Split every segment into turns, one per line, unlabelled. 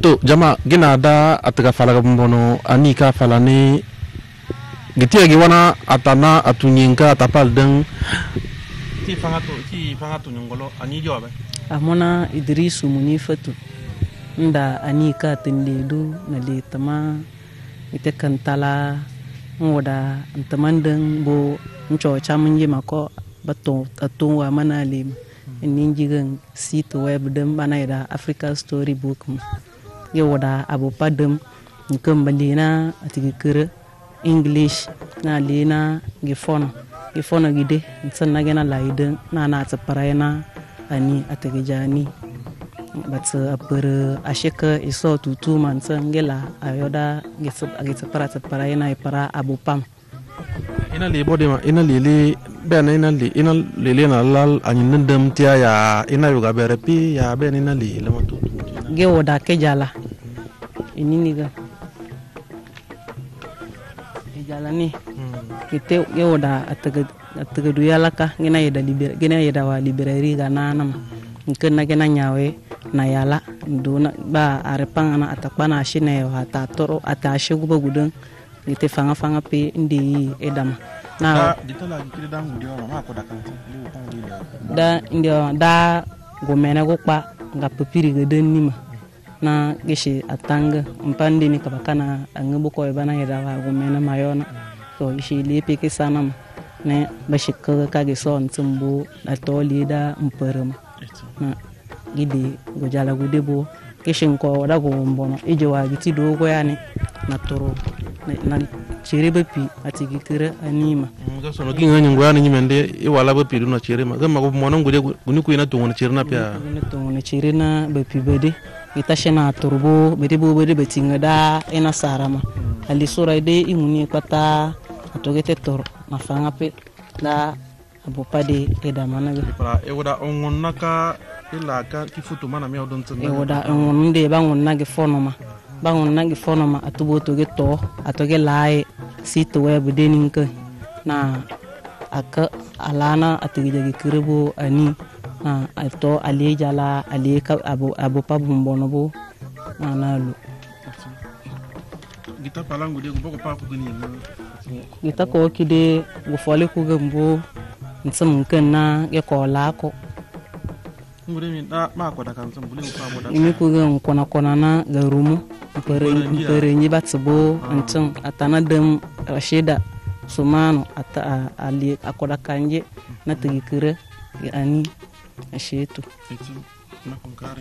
to jama gina da ataka fala mbono anika fala ni gitia giwana atana atunyinka atapal deng ti fangato nyongolo ani jobe
amona Idrisu Munifatu nda anika tinledu na letama ite kantala ngoda antamandeng bo ncho chamunye mako bato atungwa manalim ninjigen site web dem banaida Africa Storybook ye wada abu padem nkambalina atigikere English na lina gifono gide sanna gena laiden na tsaparayna ani atigijani batsa apere asheka iso tutu mansangela ayoda gitsapara ipara abupam
ina le bodema ina lele bena ina lele na lal anyin ndem tia ya ina yoga berepi ya ben ina lele matu
ge woda kejala ininiga kejala ni kite ge woda ataga duyalaka gena yeda wa library ga nanam nkena gena nyawe na yala dona ba arepanga atakbana shine wa tatoro atashe guba gudun ite fanga pe ndi edama na
ditala kiri dangu ndio ma ko dakanta
da ndio da gomena gokpa nga pepiri geden nima na geshi atanga mpande ni kabakana angebo ko bana yeda wa gomena mayona so ishi lepe ke sanam ne bashika ka ge son tsumbu atoli da mperema na gidi gojala gudebo kishin ko da go mbono ijewa giti dogo yani na toro na chere bepi atigi kire anima
nga sono ginga nyungu yani nyimende iwala bepi na chere ma gama go mono ngude guni ku ina tungu na chere na pya
ina tungu na chere na bepi bede itashena turbo bede betinga da ina sarama ali sura ide imuni kwata atogete toro na fanga pe da abopade edamana ge
para ewoda ongonnaka ilaka kifutu mana mi odon tanga
ewoda ongonde bangonna ge fonoma atubo to ge to atoge lai site web deninka na aka alana atige ge kirebo ani na ato alejala aleka abo pabumbono bo nanalu
gita palangu de go pa ko gni
gita ko kide go fole ko gambo nsam kanna ge ko lako
ngure min da ma ko da kan sam bule ko aboda
imi ko gan kona na garumu pere nyi batsbo antan atana dem Rashida Sumano ata ali akoda kanje na tigikire ani ashetu
na konkare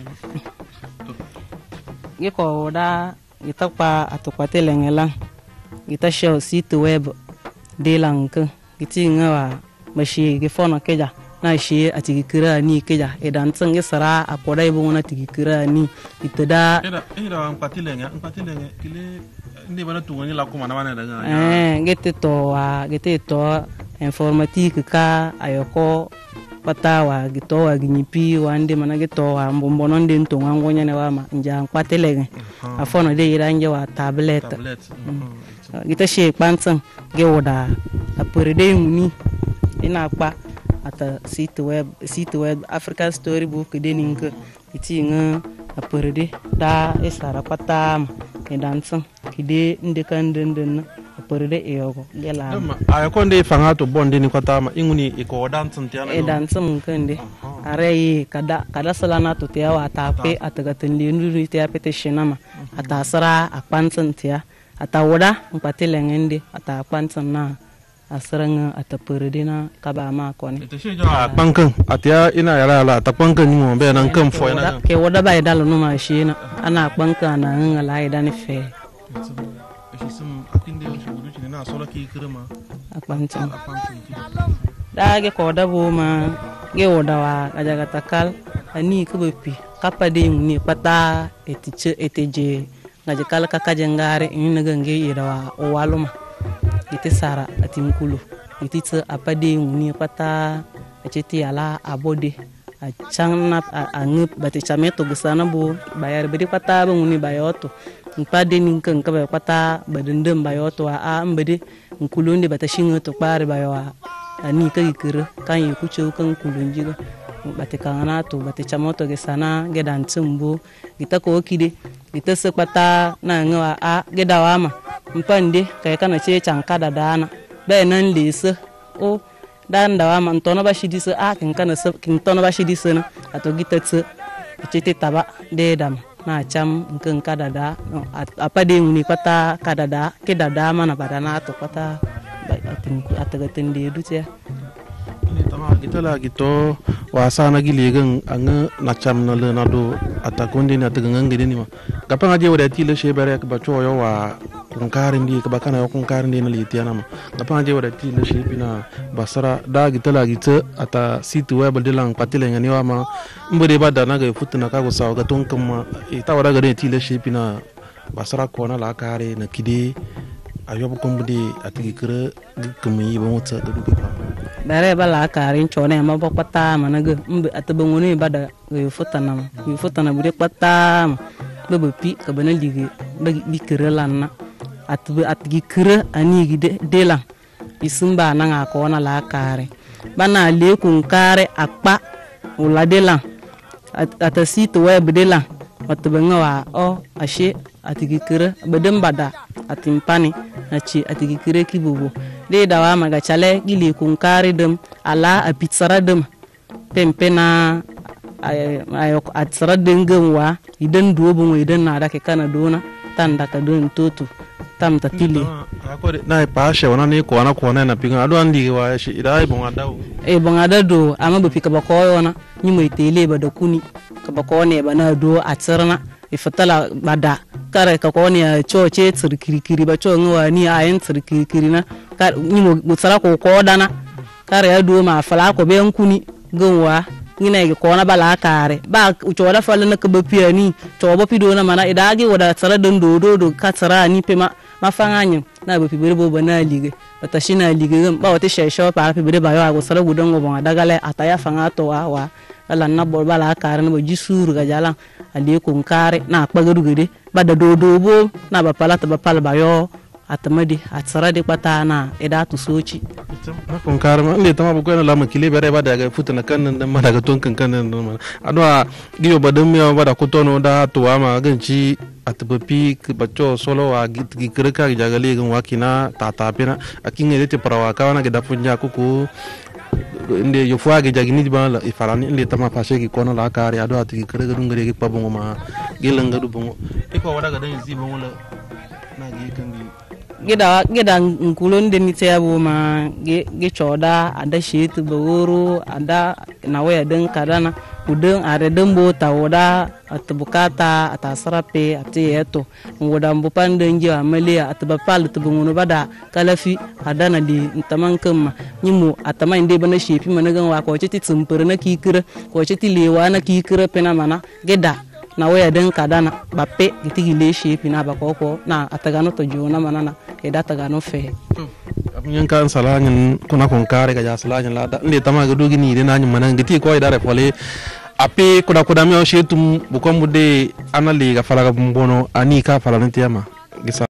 ge ko da gitakpa atokwate lengela gita show site web de lank giti ngawa bashi ge fono keja na shi atigikira ni keja edan tsange sara akoda ibo na tigikira ni itada
ida mpatilenge kile ndi bana tungani la kuma na bana daga
gete to informatique ka ayoko patawa gitowa ginyipi wande mana gitowa mbombono ndi ntonga ngonya ne wama nja mpatelenge afono de iranje wa tablet gita she kpantsan ge woda apurede muni ina kpa ata site web Africa Storybook deninka itinga apurede da isara patam edansan kide ndekandenden apurede eyogo gela
ayako nde fangato bonde ni kwatama inguni iko dansan tiana
edansan kande arei kada salana to tia wa tape atagatin lindu tia pete shinama atasara akpansan tia atawoda mpatelengende atakpansan na asranga atapuredina kaba ma koni
iteshejo akpankan atia ina yala atakpankan ni mo be nan kan fo ina
ke woda bay dal no ma shina ana akpankan na ngala idani fe
eshisum akinde shugudu na sola ki kirma
akpankan dage ko da bo ma ge woda wa kajaga takal ani kubepi kapade ni pata eteje ngaje kala kakajengare ina gange irawa o waluma ite sara atimkulu ite tsa apade nguni pata acheti ala abode achangna angup bate chameto gusana bo bayar bedi pata nguni bayoto mpade ninkan ka pata badendem bayoto a ambede nkulunde bata shingoto pare bayowa ani ka gikira kan yikucho kan kulunjiga bate kangana to bate chamoto gesana gedan tsumbo gita ko kide ita sekpata na ngawa a gedawa ma mpande kai kana ce canka da dana bai nan lesa o dan dawa ma ntona ba shidi se a kin kana se kin tona ba shidi se na ato gitatse ce te taba de dam na cham nkan kada da apa de nguni pata kada da ke dada mana badana to pata atinku atagatin de dutia
ni tama gitala gito wasa na gilegan anga na cham na le na do atakonde na tagangan gede ni ma kapanga je wada tile shebere ka bacho yo wa kunkarin di ka bakana yo kunkarin di na litiana ma kapanga je wada tile shebina basara da gitala gita ata situ web de lang patile ngani wa ma mbode bada na ga futuna ka go saw ga ton kam ita wada ga de tile shebina basara ko na la kare na kide ayob kombude atigi kre gumi ba mota da duka
bare bala karin chone ma bokpata managa mbe atabangone bada futana bude pata bebe pi ka bana ligi bi kre lanna atigi kre ani gide dela isumba na nga ko na la kare bana le kun kare akpa ula dela atasi to web dela watbanga wa o ashe atigi kre bedem bada atimpani na ci atigi kire kibubu de dawa maga chale gili kun kare dem ala a pitsara dem pempena ayo atsara dengem wa idan duobu idan na da ke kana dona tan da ka don totu tam ta tili
akore na pa she wana ne ko na pinga ado andi wa shi idai bon adao
bon adado ama bu pika ba ko yona ni mo itele ba da kuni ka ba ko ne ba na do atsarna ifatala bada kare ka ko ne choche tsirkirikiri ba cho ngwa ni ayin tsirkirikiri na ka ni mo tsara ko dana kare ya do ma fala ko be nkuni gonwa ngina ge ko na bala kare ba ucho da fala na ka ba piani to ba pido na mana idagi wada tsara don do ka tsara ni pema mafanganyo na ba pibere bo bana lige bata shina lige ba wata shesho pa pibere ba yo ago tsara gudon go bon adagale ataya fanga to wa ala na bol bala kare na ba jisuru ga jala ali kun kare na kpagaru gede bada do bo na ba pala ta ba pala ba yo atamadi atsara de pata na eda tu sochi
na kun kare ma inde tama bu ko na la makile bere ba daga futana kan nan ma daga tonkan kan nan adwa giyo badam ya bada kutono da to ma ganci atbapi bacho solo wa gi kirka jagale gan wakina tata pena akin ne te parawa ka wana ge da punya kuku inde yo fwa ge jagini ba la ifarani inde tama fashe gi kono la kare ado ati kere ga dungare gi pabongo ma gelanga du bongo e ko wada ga dan zi bongo la na gi kan gi
geda nkulon de ni tayabo ma ge choda ada shetu baworo ada na waya den kadana udun are den bota woda atbukata atasarape atiyeto ngoda mbupande nje amalia atbapal tubungono bada kalafi adana di ntamankam nyimo atama inde bana shepi managan wa ko chiti tsumpere na kikira ko chiti lewa na kikira pena mana geda na waya den kadana bape gitigi le shepi na bakoko na atagano to jona manana eda tagano fe
abun kan salanyin kuna kun kare ga salanyin lada inde tama ga dogi ni de na nyi manan giti ko ida re fole ape kuda me o shetum bukom bude anali ga fala ga mbono ani ka fala ntiyama gisa